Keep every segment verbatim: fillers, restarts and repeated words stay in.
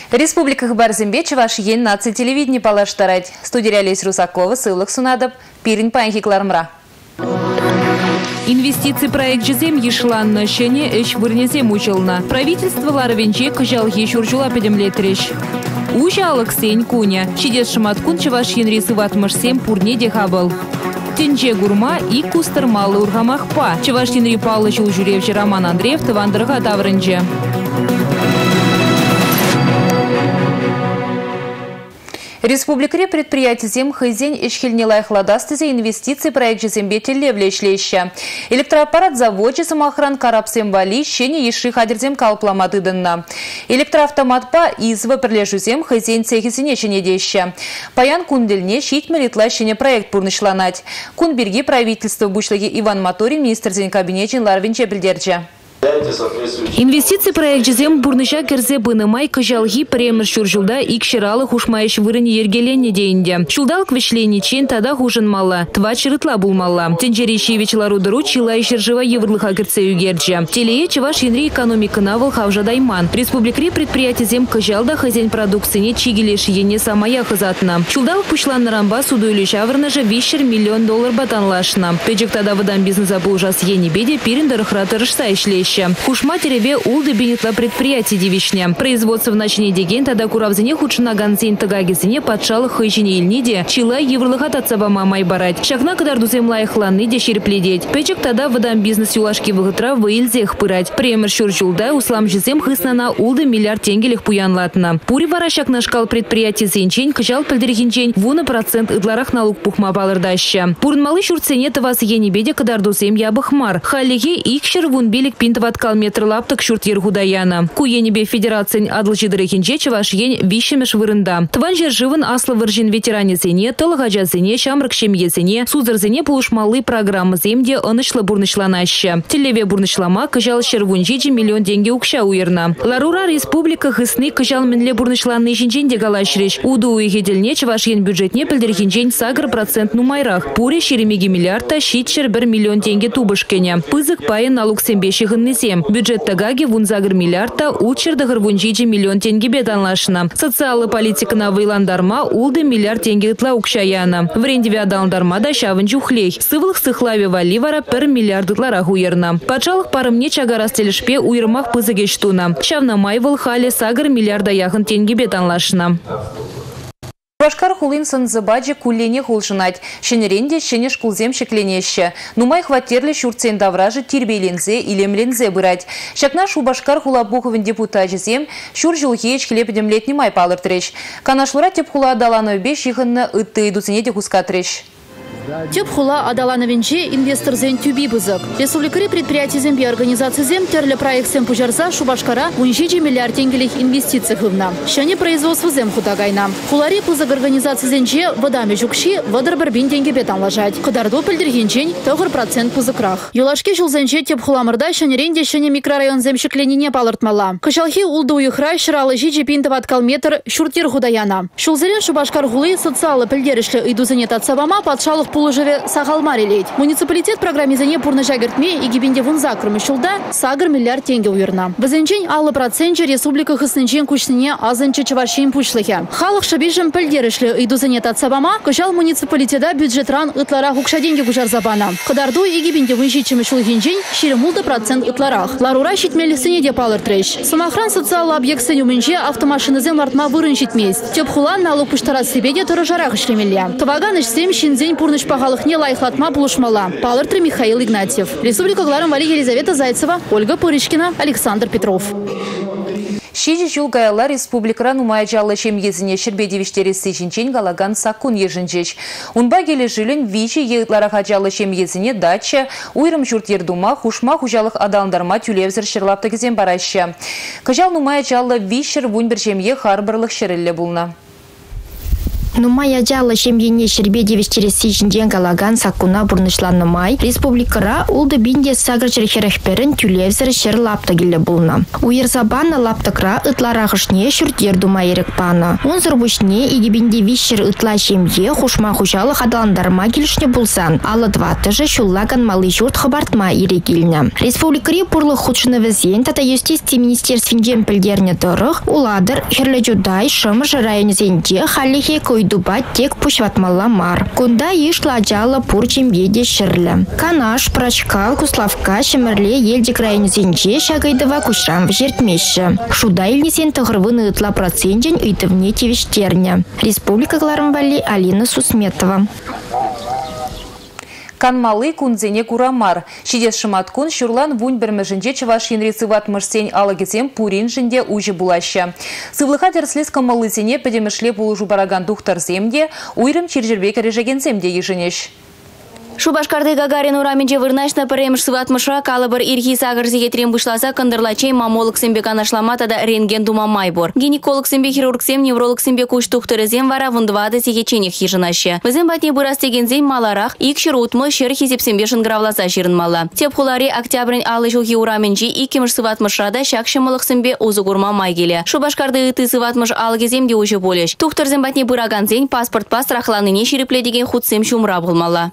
Республика Хабар-Зембе ваш ен наци телевидение палаштарать. Студия Олесь Русакова, Сылых Сунадов, Пирин Панхиклармра. Инвестиции проект Жизем Ешлан на щене эш вырнезем училна. Правительство Ларовенче кожал ешуржула педемлетрещ. Ужа Алексей Куня. Щидес шаматкун чаваш енрисы ватмашсем пурне дехабал. Тенче гурма и кустар малы ургамахпа. Чаваш енри Павлович Ужуревич Роман Андреев Тавандрага Тавренче. Республикаре предприятие зем хайзень ишхильнилай хладастызе инвестиции проект Жизембе телевлешлеща. Электроаппарат заводче самоохран карабсем вали щене еши хадерзем калпламатыдынна. Электроавтоматпа изва прилежузем хайзень цехисене ченедеща. Паян кундельне щит меритла щене проект пурнышланать. Кунберги правительство бушлаги Иван Моторин, министр день кабинетин Ларвинче Бридерча. Инвестиции проект Жизем бурныша керзе бынымай кожалги премер шуржулда икширалы хушмайш вырыни ергелене дейінде. Шулдал квешлене чен тада хужын мала, тва чырытла булмала. Тенджерещевич ларудыру чилай шержива еврлыха керце югерджа. Телее чеваш енри экономика навал хавжа дайман. Республикри предприятие зем кожалда хозяин продукции чигелеш ене самая хазатна. Шулдал пушлан нарамба суду или шаврнажа вещер миллион доллар батанлашна. Педжик тада выдан бизнеса булжас ене беде пириндарахратарышса ишлещ. Хушма тереве улды бенетла предприятие девичня. Производство в начине деген тада куравзине худшина ганзин тагагизине подшал хайчине ильниде, чила еврлыхат от сабама майбарать. Шахна кадардузем лайхланны дешерпледеть. Печек тада выдам бизнес юлашки выгытра выильзех пырать. Премер шурчулда услам жизем хыснана улды миллиард тенгелих пуянлатна. Пури варашак на шкал предприятие зенчень качал пальдерихинчень вуна процент идларах налог пухма балырдаща. Пурнмалы шурцене тавас енебеде кадардузем ябахмар. Халлиге икшер вун белик пинт ваткал метр лаптык шуртир гудаяна. Куенебе федерацин адлжидырыхинче чаваш ен вишемеш вырында. Тван жерживын аслы выржин ветеранезене, тылгажазене, шамрак шемьезене, сузырзене полушмалы программы земде онышлы бурнышланаща. Телеве бурнышлама кыжал шервунжиджи миллион деньги укша уерна. Ларура республика хысны кыжал менле бурнышланный жинжен дегалашриш. Уду уехедельне чаваш ен бюджетне пельдерхинчен сагр процент нумайрах. Пуре шеремеги миллиарда щитчер бір миллион деньги тубышкене. Пызык пайын налог сембеши гыннесем. Бюджет тагаги вунзагр миллиарда учердагр вунжиджи миллион тенге беданлашна. Социалы политика на вайландарма улды миллиард тенге тла укшаяна. Врендеве адалдарма да шавынжу хлей. Сывлых сыхлаве валивара пер миллиард тлара уерна. Пачалых парымне чагарастелешпе уермах пызыгештуна. Шавна майвал хали сагр миллиарда яхын тенге беданлашна. Башкар хулин санзабаджи куллене хулшинать. Шенеренде шене шкулзем шекленеще. Нумай хватерли шурцен давражи тирбейлензе или млензе бырать. Шакна шу башкар хулабуховен депутажизем шур жылхеч хлебедем летний май палыртрещ. Канашлура теп хула адаланой беш ихынна ытты идуценеде хускатрещ. Теп хула адалановенче инвестор зен тюби бызык. Республикари предприятие зембе организации зем терли проект зем пужарза шубашкара унжиджи миллиард тенгелих инвестиций хывна. Шане производство зем худагайна. Хулари пызык организации зенче водами жукши водар барбин деньги бетан ложать. Кадарду пельдергенчень тогр процент пузыкрах. Юлашки жил зенче теп хуламырда шанеренде шане микрорайон земщикленіне палыртмала. Кашалхи улду уйхрай шыралы жиджи пинтоват калметр шуртир худаяна. Шулзерен шубашкар хулы социалы пельдеришли идузенет от савама подшалых Полужеве сахалмарилейт. Муниципалитет программизане пурнажагертме и гибинде вунзакрмы шулда сагр миллиард тенге уверна. Базенчень аллы проценче республика хысненчен кучсене азанче чаваршин пушлыхе. Халых шабижем пельдеришли идузанет от сабама кышал муниципалитета бюджетран ытлара хукша деньги гужар забана. Кадарду и гибинде вынщичем шулхинчень ширемулда процент ытларах. Ларура щитмели сынеде палыртрещ. Самохран социал объект сенюменче автомашины зем лартма вырынщитместь. Тепхулан налог пуштарат себеде торажарах шлемелья. Таваганыш семь шинзень пурныш пахалых не лайхлатма плушмала. Палыртры Михаил Игнатьев. Республика Гларом Вали Елизавета Зайцева, Ольга Пырышкина, Александр Петров. Шиджи чулгайла республикара нумая жалы шемьезіне шербедевиштері сечінчен галаган сакун ежінчеч. Унба келі жилін вичи еғытлараға жалы шемьезіне дача, уйрым журт ердума, хушма хужалық адалындарма тюлевзір шырлапты кезен бараща. Кажал нумая жалы вишер вунбір жемье харбырлық шерілі бұлна. Нумая жалы шемьене шербеде вещересі жінден галаган сакуна бұрнышланны май, республикара улды бинде сагыр жерхерехперін тюлевзір шер лапта келі бұлна. Уерзабаны лаптакра ытларағышне шүртер думай ерекпаны. Онзыр бұшне егебінде вишер ытла шемье хушма хушалы хадаландарма келішне бұлсан. Алы дватыжы шуллаган малы жұрт хабартма ерекеліне. Республикари пұрлы худшыны візен тата юстисти министерствен пілдеріне дұрық, уладыр херлі жудай шымыжы районезенде халихе койдуба тек пушватмалла мар. Кунда ешла жалы пұр чембеде шырлі. Канаш, Прачкал, Куславка, Шемірле елдік районезенде шагайдыва кушрам вжертмеші. Шуда илнесен тұғырвыны ытла процентен үйтівне тевештерне. Республика Гларамвали, Алина Сусметова. Канмалы кунзене курамар. Шидес шыматкун шурлан вунь бірмежінде чываш енрецыват мышсен алагезем пурин жінде ужы булаща. Сывлыха терслес канмалызене педемешле булужу бараган духтар земде, уйрым чиржербек режеген земде еженеш. Шубашкарды Гагарин ураменде вырнашна паремш сыватмыша калабыр ирхи сагырзеге трем вышласа кандырлачей мамолог сембе канашламата да рентген дума майбор. Гинеколог сембе хирург сем невролог сембе куш тухтырызем вара вундвады сехеченех хижынаще. Візем батне бурастегензем маларах икшыр утмы шер хизеп сембе шынгравласа жирынмала. Теп хулари октябрын алы жылхи ураменде икемш сыватмышрада шакшымылық сембе узугурма майгеле. Шубашкарды ыты сыватмыш алгеземде уже болеш. Тухтырзем батне бураганзен паспорт пастрахланыне ширипледеген худсем шумра булмала.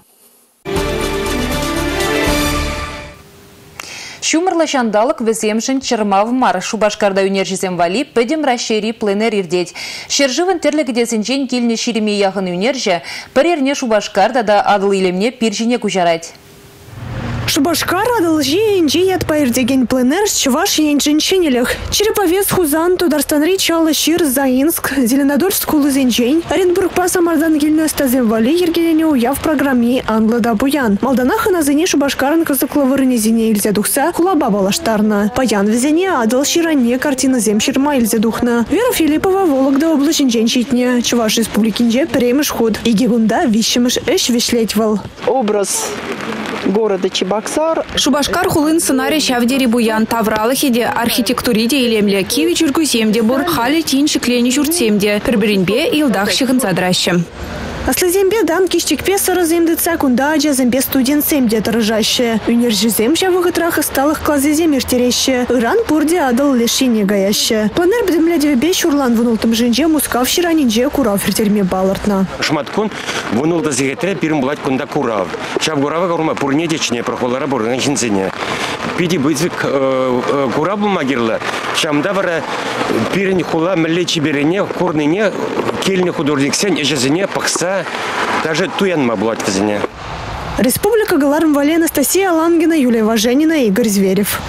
Шумырлы шандалық віземшін чырмав мар. Шубашкарда үнержізем вали пөдем расшири пленер ирдеть. Шержывын терлігідесін жен келіне ширеме яғын үнерже, бір ерне Шубашкарда да адыл илемне пиржіне күжарать. Шубашкар адыл жиенже ятпайыр деген пленер чуваш енжен шенеліх. Череповец, Хузан, Тударстанри, Чалы, Шир, Заинск, Зеленодольск, Улызенжен, Оренбург, Пасамардан, Гельнес, Таземвали, Ергелене уя в программе Англада Буян. Малданах и на зене Шубашкарын кызыклы зене ильзе духса хулаба балаштарна. Паян везене адыл ширане картина земширма ильзе духна. Вера Филиппова, Вологда облаченжен щитне. Чуваш республикинже премеш худ. И гигунда вищемеш эш вишлетьвал. Образ города Чебоксар. Шубашкар хулын сценарий шавдери буян тавралыхиде архитектуриде илемле киви чургусемде бур хали тин шиклени журтсемде перберинбе илдах шихын задращем. Аслы зембе дан киштекпе сыры земдыца кунда аджа зембе студент семде тырыжаще. Үнержі земжа вғытрах сталых клазе земештереще. Иран пурде адыл лешине гаяще. Планер бдемлядеве шурлан вунултым жинже мускав ширанинже курав фертерме балартна. Шматкун вунулда зегетре пирм блать кунда курав. Чав гурава гурма пурнедечне прохолара бурган шинцене. Пиди бызвик курабу магирла. Шамда вара пирень хула млечи берене курныне кельне художниксен ежезене пахса. Даже туянма блать в зене. Республика Галарм-Вали, Анастасия Лангина, Юлия Важенина, Игорь Зверев.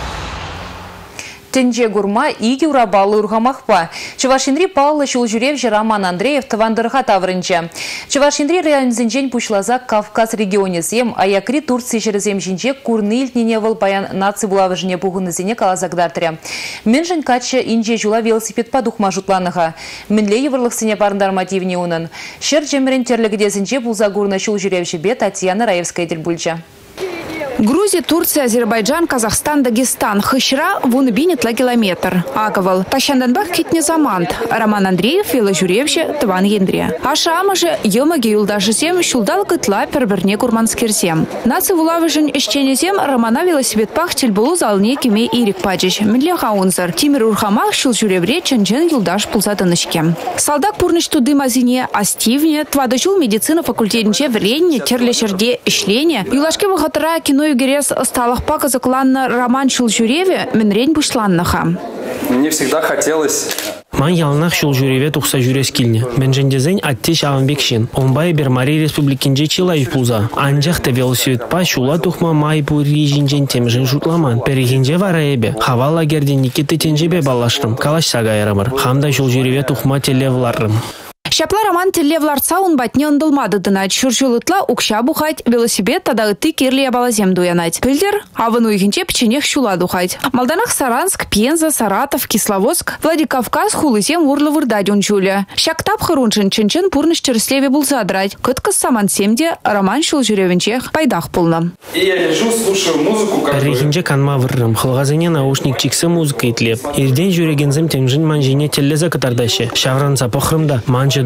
Тенже гурма иги урабалы ургамахпа. Чувашинри Павла Шулжурев Роман Андреев Тавандырха Таврынча. Чувашинри районзенжен пушлаза Кавказ регионе зем, а якри Турции жерезем жинже курнил неневал паян наци булавыжне пугынызене калазагдартыря. Менжен кача инже жула велосипед падух мажутланыха. Менле еврлых сене парндармативне унын. Шер жемрен терлігідезінже булзагурна Шулжурев жебе Татьяна Раевская дельбульча. Грузия, Турция, Азербайджан, Казахстан, Дагестан. Хышра вон бинетла километр. Аковал. Тащанданбах китне замант. Роман Андреев, Веложуревще, Тван Ендре. Аша амаже йомаги юлдашисем шулдал кытла перберне курманскерсем. Наци вулавыжен ищенезем Романа велосипедпах тельбулу залне кеме ирик паджич. Менле хаунзар. Тимир урхамах шулжуревре ченжен юлдаш пулзатынышке. Салдак пурныш туды мазине, астивне, твадачул медицина факультетинче вренне, терлешерде ишление. Юлашке вахатара кино Югерес сталах пака закланна Роман Шулжуреве менрень бушланнаха. Мне всегда хотелось... Ман ялнах Шулжуреве тухса журес килне. Менжендезень аттеш аванбекшин. Онбай Бермари республикинже чилайв пулза. Анжахта велосипедпа шула тухма май бури жинжен темжен жутламан. Перегинже вараебе. Хава лагерде Никиты тенжебе балаштым. Калаш сагайрамыр. Хамда Шулжуреве тухма телевларым. Шапла Роман телевларца он батне ондылмады дынать. Шуршулытла укша бухать, велосипед тада ты кирлия балазем дуянать. Пильдер, а вану ихинче печенех шула духать. Малданах Саранск, Пенза, Саратов, Кисловодск, Владикавказ, хулызем урла вырдать унчуля. Шактап харунчен ченчен пурныш черслеве был задрать. Кыткас саман семде, Роман Шулжуревенчех пайдах полном. И я лежу, слушаю музыку, как Рехинче канма выррым, хылгазыне наушник чиксы музыка итлеп. Ирден жюрегензем темжин манжине теллеза катардаще. Шавранца похрымда, манче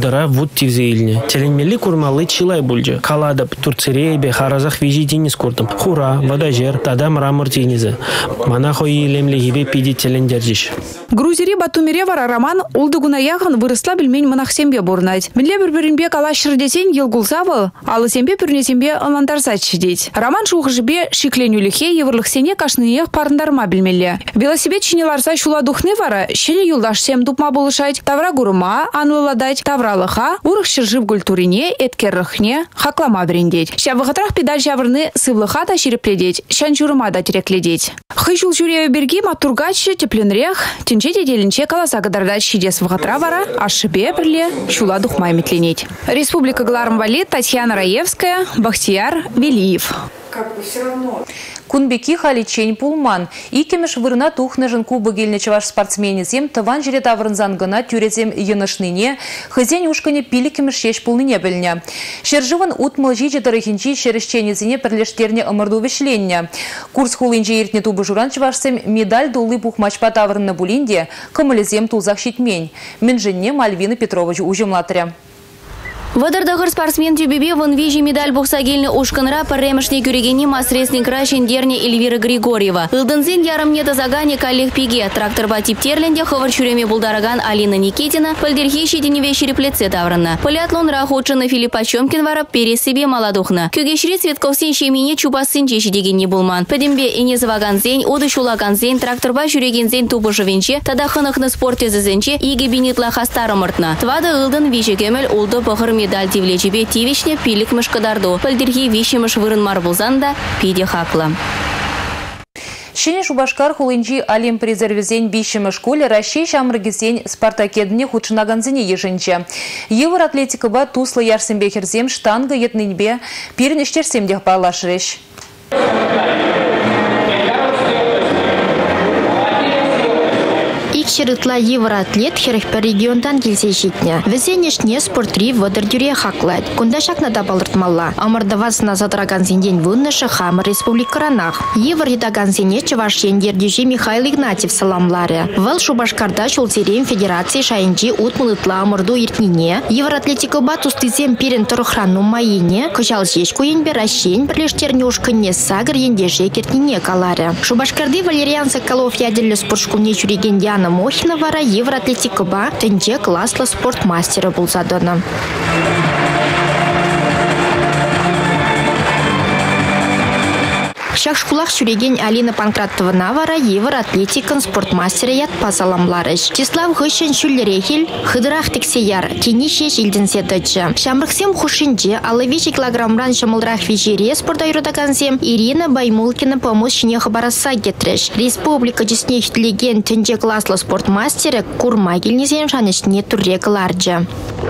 Кадыра вот тивзейльне. Теленмели курмалы чилай бульджа. Каладап, Турцерейбе, Харазах вижи денис куртам. Хура, водажер, тада мрамор тенизы. Манахо и лемли гибе пиди телендерджиш. Грузири Батумире вара роман улдыгуна яхан выросла бельмень монахсембе бурнать. Менле бір-бірінбе калашыр десен елгулсавы, алы сембе пүрнесембе ымандарсат шидеть. Роман шуғыжбе шикленюлихе еврлықсене кашныех парындарма білмелі. Велосипед чинеларса шула духны вара, шене юлдаш сем дупма болышать, тавра гурыма, анлыладать, тавралыха, урых шыржып гультурине, эткеррыхне, хаклама брендеть. Ша вғытрах педаль жаврны сывлыха да шерепледеть, шан журыма да терекледеть. Хыжул жюреве берги матургачы тепленрех, тенчете деленче каласа гадардать шидес вғытра вара, ашыбе бірле, шула духмай метленеть. Республика Глармвали, Татьяна Раевская, Бахтияр Велиев. Как бы все равно. Кунбеки халичень пулман. Икемеш вырна тухнежен кубы гельнечеваш спортсменезем, таван жире таврынзан гына тюрезем енышныне, хызень ушкане пиликемеш шеш пулныне білне. Шержыван утмыл жиже дырыхинчи шерещенезіне пірлештерне ымырду вешленне. Курс хулынче иртне тубы журанчевашсем медаль дулы пухмачпа таврынны булинде, кымылезем тулзах щитмень. Менженне Мальвина Петрович ужымлатыря. Вадардагыр спортсмен тюбебе вон вижи медаль бухсагельны ушканра парремышне күрегени масресник рашендерне Эльвира Григорьева. Илдынзен ярымне тазагане каллех пиге. Тракторба типтерленде хывар чуреме булдараган Алина Никитина пальдерхи щеденеве шереплеце таврынна. Полиатлон рахучыны Филиппа Чомкин вара перес себе маладухна. Кюгешри Цветковсен шемине чупасын чешедеген не булман. Педембе инезаваган зень, оды шулаган зень, тракторба жүреген зень тубы живенче, тада хынықны спорте зазенче, иге бинитла хастарымыртна. Твада илдын вижи кемел улды пахыр медаль тивлечебе тивичне пилик мышкадарду. Пальдерхи вишемыш вырын марбулзанда пиде хакла. Шене Шубашкар хулынчи алим призервизень бишемы школе Россия шамрыгизень спартакедне худшынаганзине еженче. Евр атлетика ба туслы ярсембехерзем штанга етнынбе пирнештерсемдех палашреш. Шырытла евроатлет херехпе региондан келсе житне. Везенешне спортри водырдюре хаклайд. Кунда шакна да балыртмалла. Амардавасына задраган зенден выннышы хамыр республикаранах. Евр едаган зене чевашен дердюжи Михаил Игнатьев саламларе. Вел Шубашкарда шулцерем федерации шайынчи утмылытла амырду иртнине. Евроатлетика батустызем пирен тұрыхрану майыне. Кычал жешку енбе ращен бірлештерне ушкынне сагыр ендеже кертнине каларе. Шубашкарды Валериан Соколов ядерлі спортшкуне чуреген Яна Мохина вара евроатлетика ба тенче класслы спортмастера булзадона. Шахшкулах шуреген Алина Панкратова навара евроатлетикан спортмастера ят пазаламларыш. Тислав хышен шуллерехил хыдрах тексеяр кенише жилденсе дача. Шамрыксем хушинже алывичи килограммран шамылрах вижере спорта юродагансем Ирина Баймулкина помощне хабараса гетреш. Республика жеснех леген тенче класслы спортмастера курмагильнезем шанышне туррек ларджа.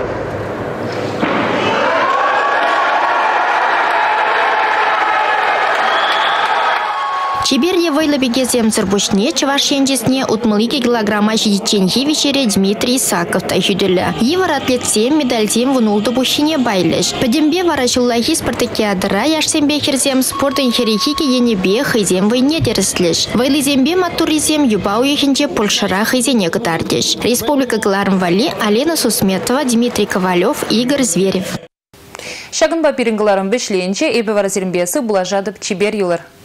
Чеберье вайлыбеге земцер бушне чавашенчесне утмылыки килограмма жидиченхи вечере Дмитрий Исаков тайхюделя. Евр атлетсем медальсем вунулды бушине байлеш. Падембе варашуллахи спартакиадыра яшсембе херзем спортын херехике енебе хызем войне дерслеш. Вайлызембе матуризем юбау ехенче Польшара хызене кытардеш. Республика Глармвали, Алена Сусметова, Дмитрий Ковалев, Игорь Зверев. Шагынба пирингаларын бешлейінче эбе варазерімбесі бұлажадып чебер юлар.